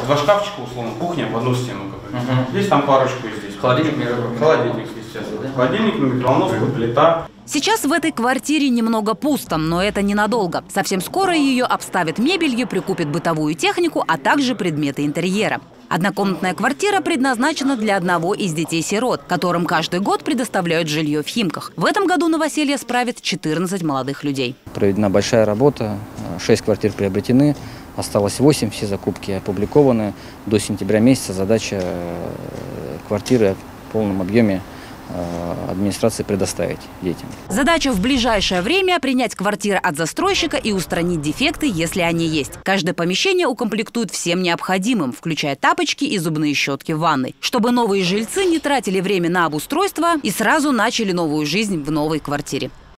2 шкафчика, условно, кухня в одну стену. Здесь там парочку, здесь. Холодильник, естественно. Холодильник, микроволновка, плита. Сейчас в этой квартире немного пусто, но это ненадолго. Совсем скоро ее обставят мебелью, прикупят бытовую технику, а также предметы интерьера. Однокомнатная квартира предназначена для одного из детей-сирот, которым каждый год предоставляют жилье в Химках. В этом году новоселье справит 14 молодых людей. Проведена большая работа, 6 квартир приобретены, осталось 8, все закупки опубликованы. До сентября месяца задача квартиры в полном объеме администрации предоставить детям. Задача в ближайшее время – принять квартиры от застройщика и устранить дефекты, если они есть. Каждое помещение укомплектуют всем необходимым, включая тапочки и зубные щетки в ванной, чтобы новые жильцы не тратили время на обустройство и сразу начали новую жизнь в новой квартире.